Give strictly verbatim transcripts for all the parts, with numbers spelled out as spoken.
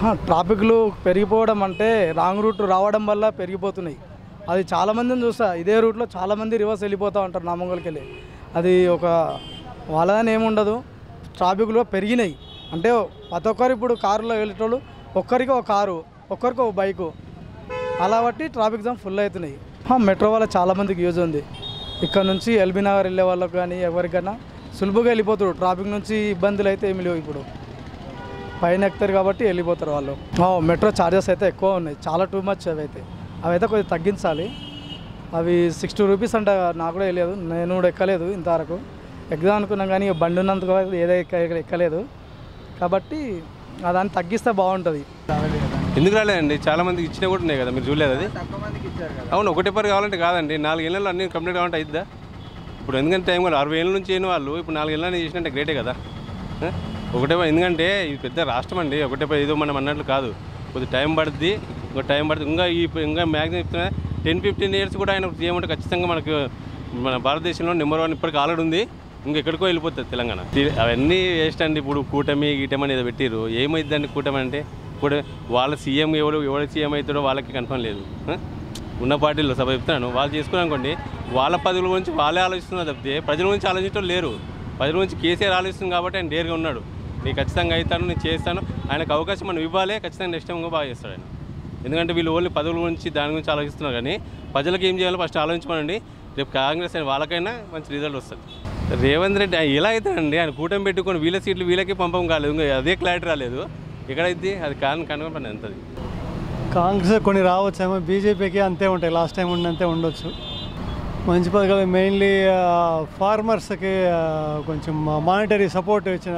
ట్రాఫిక్లు పెరిగిపోవడం అంటే wrong route రావడం వల్ల పెరిగిపోతున్నాయి. అది చాలామందిని చూస్తా, ఇదే రూట్లో చాలామంది రివర్స్ వెళ్ళిపోతూ ఉంటారు నామంగల్కి వెళ్ళి. అది ఒక వాళ్ళదని ఏముండదు, ట్రాఫిక్లో పెరిగినాయి అంటే ప్రతి ఒక్కరు ఇప్పుడు కారులో వెళ్ళేటోళ్ళు ఒక్కరికి ఒక కారు, ఒక్కరికి ఒక బైకు, అలా బట్టి ట్రాఫిక్ జామ్ ఫుల్ అవుతున్నాయి. మెట్రో వల్ల చాలామందికి యూజ్ ఉంది. ఇక్కడ నుంచి ఎల్బీ నగర్ వెళ్ళే వాళ్ళకి కానీ ఎవరికైనా సులభంగా వెళ్ళిపోతారు. ట్రాఫిక్ నుంచి ఇబ్బందులు అయితే ఏమి లేవు. ఇప్పుడు పైన ఎక్కుతారు కాబట్టి వెళ్ళిపోతారు వాళ్ళు. మెట్రో ఛార్జెస్ అయితే ఎక్కువ ఉన్నాయి, చాలా టూ మచ్. అవి అయితే అవి అయితే కొద్దిగా తగ్గించాలి. అవి సిక్స్టీ రూపీస్ అంటే నాకు కూడా వెళ్ళలేదు, నేను కూడా ఎక్కలేదు ఇంతవరకు. ఎగ్జామ్ అనుకున్నాం కానీ బండి ఉన్నందుకు ఏదో ఎక్కలేదు కాబట్టి దాన్ని తగ్గిస్తే బాగుంటుంది. ఎందుకు రాలేదండి, చాలా మందికి ఇచ్చినా కూడా ఉన్నాయి కదా, మీరు చూడలేదు అది? అవును, ఒకటే పని కావాలంటే కాదండి, నాలుగేళ్ళలో అన్ని కంప్లీట్ కావాలంటే అయిద్దా? ఇప్పుడు ఎందుకంటే టైం కూడా అరవై ఏళ్ళ నుంచి అయిన వాళ్ళు ఇప్పుడు నాలుగేళ్ళని చేసినట్టే గ్రేటే కదా. ఒకటే ఎందుకంటే ఇది పెద్ద రాష్ట్రం అండి, ఒకటే ఏదో మనం అన్నట్లు కాదు, కొద్దిగా టైం పడుద్ది, ఇంకో టైం పడుతుంది. ఇంకా ఈ ఇంకా మ్యాక్సిమం చెప్తున్నా టెన్ ఫిఫ్టీన్ ఇయర్స్ కూడా ఆయన చేయమంటే ఖచ్చితంగా మనకు మన భారతదేశంలో నెంబర్ వన్ ఇప్పటికి ఆల్రెడీ ఉంది, ఇంకెక్కడికో వెళ్ళిపోతుంది తెలంగాణ. అవన్నీ వేస్ట్ అండి. ఇప్పుడు కూటమి గీటమి అనేది పెట్టిరు, ఏమైందండి కూటమి అంటే? కూడా వాళ్ళ సీఎం ఎవరు ఎవరు సీఎం అవుతాడో వాళ్ళకి కన్ఫర్మ్ లేదు. ఉన్న పార్టీలో సభ చెప్తున్నాను, వాళ్ళు చేసుకున్నానుకోండి వాళ్ళ పదవుల గురించి వాళ్ళే ఆలోచిస్తున్నారు తప్పితే ప్రజల గురించి ఆలోచించడం లేరు. ప్రజల గురించి కేసీఆర్ ఆలోచిస్తుంది కాబట్టి ఆయన డేర్గా ఉన్నాడు, నేను ఖచ్చితంగా అవుతాను, నేను చేస్తాను, ఆయనకు అవకాశం మనం ఇవ్వాలి, ఖచ్చితంగా నెక్స్ట్ టైం బాగా చేస్తాడు ఆయన. ఎందుకంటే వీళ్ళు ఓన్లీ పదవుల గురించి దాని గురించి ఆలోచిస్తున్నారు కానీ ప్రజలకు ఏం చేయాలో ఫస్ట్ ఆలోచించమనండి. రేపు కాంగ్రెస్ అయిన వాళ్ళకైనా మంచి రిజల్ట్ వస్తుంది. రేవంత్ రెడ్డి ఎలా అవుతాడండి, ఆయన కూటమి పెట్టుకొని వీళ్ళ సీట్లు వీళ్ళకి పంపం కాలేదు, ఇంకా అదే క్లారిటీ రాలేదు, ఎక్కడైతే అది కాని కనుగొని అంతది. కాంగ్రెస్ కొన్ని రావచ్చేమో, బీజేపీకి అంతే ఉంటాయి, లాస్ట్ టైం ఉన్నంతే ఉండొచ్చు. మంచి పథకాలు మెయిన్లీ ఫార్మర్స్కి కొంచెం మానిటరీ సపోర్ట్ ఇచ్చిన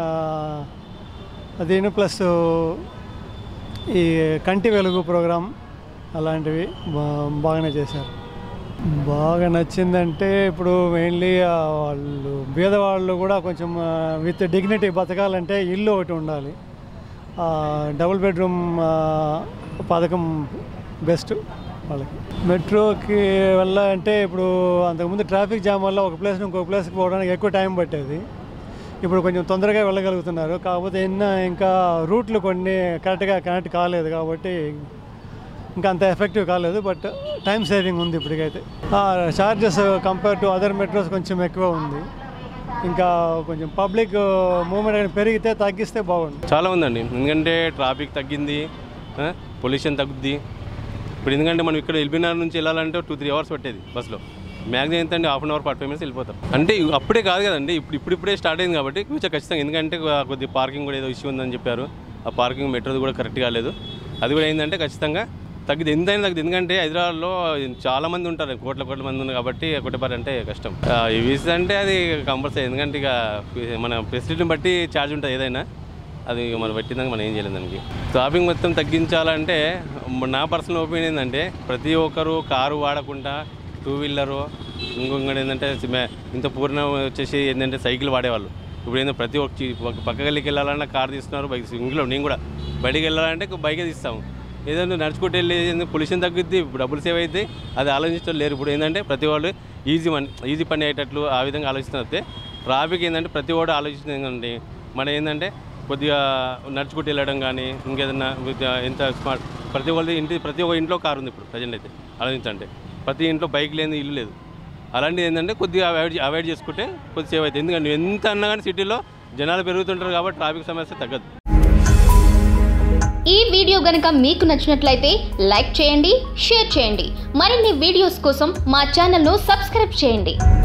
అదేను, ప్లస్ ఈ కంటి వెలుగు ప్రోగ్రాం అలాంటివి బాగానే చేశారు. బాగా నచ్చిందంటే ఇప్పుడు మెయిన్లీ వాళ్ళు పేదవాళ్ళు కూడా కొంచెం విత్ డిగ్నిటీ బతకాలంటే ఇల్లు ఒకటి ఉండాలి. డబుల్ బెడ్రూమ్ పథకం బెస్ట్ వాళ్ళకి. మెట్రోకి వల్ల అంటే ఇప్పుడు అంతకుముందు ట్రాఫిక్ జామ్ వల్ల ఒక ప్లేస్ నుంచి ఇంకొక ప్లేస్కి పోవడానికి ఎక్కువ టైం పట్టేది, ఇప్పుడు కొంచెం తొందరగా వెళ్ళగలుగుతున్నారు. కాకపోతే ఎన్నో ఇంకా రూట్లు కొన్ని కరెక్ట్గా కనెక్ట్ కాలేదు కాబట్టి ఇంకా అంత ఎఫెక్టివ్ కాలేదు, బట్ టైం సేవింగ్ ఉంది ఇప్పటికైతే. Charges compare to other metros కొంచెం ఎక్కువ ఉంది, ఇంకా కొంచెం పబ్లిక్ మూవ్మెంట్ పెరిగితే తగ్గిస్తే బాగుంది. చాలా ఉందండి, ఎందుకంటే ట్రాఫిక్ తగ్గింది, పొల్యూషన్ తగ్గుద్ది. ఇప్పుడు ఎందుకంటే మనం ఇక్కడ ఎల్బీనగర్ నుంచి వెళ్ళాలంటే టూ త్రీ అవర్స్ పట్టేది బస్సులో, మ్యాక్సిమం ఎంత అండి half an hour forty five minutes వెళ్ళిపోతాం. అంటే అప్పుడే కాదు కదండి, ఇప్పుడు ఇప్పుడు ఇప్పుడే స్టార్ట్ అయింది కాబట్టి ఫ్యూచర్ ఖచ్చితంగా. ఎందుకంటే కొద్దిగా పార్కింగ్ కూడా ఏదో ఇష్యూ ఉందని చెప్పారు, ఆ పార్కింగ్ మెట్రోది కూడా కరెక్ట్ కాలేదు, అది కూడా ఏంటంటే ఖచ్చితంగా తగ్గిద్ది, ఎంతైనా తగ్గిద్ది. ఎందుకంటే హైదరాబాద్లో చాలా మంది ఉంటారు, కోట్ల కోట్ల మంది ఉన్నారు కాబట్టి ఒకటి పని అంటే కష్టం. ఈవీస్ అంటే అది కంపల్సరీ, ఎందుకంటే ఇక మన ఫెసిలిటీని బట్టి ఛార్జ్ ఉంటుంది ఏదైనా, అది మనం పెట్టిందాక మనం ఏం చేయలేదు దానికి. ట్రాఫిక్ మొత్తం తగ్గించాలంటే నా పర్సనల్ ఒపీనియన్ ఏంటంటే ప్రతి ఒక్కరు కారు వాడకుండా టూ వీలరు, ఇంకొకటి ఏంటంటే ఇంత పూర్ణ వచ్చేసి ఏంటంటే సైకిల్ వాడేవాళ్ళు. ఇప్పుడు ఏంటంటే ప్రతి ఒక్క పక్క గల్లికి వెళ్ళాలన్నా కారు తీస్తున్నారు, బైక్. ఇంట్లో నేను కూడా బయటికి వెళ్ళాలంటే బైకే తీస్తాము, ఏదైనా నడుచుకుంటూ వెళ్ళి పొల్యూషన్ తగ్గుద్ది, డబ్బులు సేవ్ అవుతాయి, అది ఆలోచించడం లేరు. ఇప్పుడు ఏంటంటే ప్రతి వాళ్ళు ఈజీ మనీ ఈజీ పని అయ్యేటట్లు ఆ విధంగా ఆలోచిస్తున్నారు. ట్రాఫిక్ ఏంటంటే ప్రతి వాడు ఆలోచిస్తుంది ఏంటంటే మన ఏంటంటే కొద్దిగా నడుచుకుంటూ వెళ్ళడం కానీ ఇంకేదన్నా ఎంత స్మార్ట్, ప్రతి వాళ్ళ ఇంటి ప్రతి ఒక్క ఇంట్లో కారు ఉంది ఇప్పుడు ప్రజెంట్ అయితే ఆలోచించంటే, ప్రతి ఇంట్లో బైక్ లేని ఇల్లు లేదు. అలాంటిది ఏంటంటే కొద్దిగా అవాయిడ్ అవాయిడ్ చేసుకుంటే కొద్దిగా సేవ్ అవుతుంది. ఎందుకంటే ఎంత అన్నా కానీ సిటీలో జనాలు పెరుగుతుంటారు కాబట్టి ట్రాఫిక్ సమస్య తగ్గదు. ఈ వీడియో గనుక మీకు నచ్చినట్లయితే లైక్ చేయండి, షేర్ చేయండి. మరిన్ని వీడియోస్ కోసం మా ఛానల్ను సబ్స్క్రైబ్ చేయండి.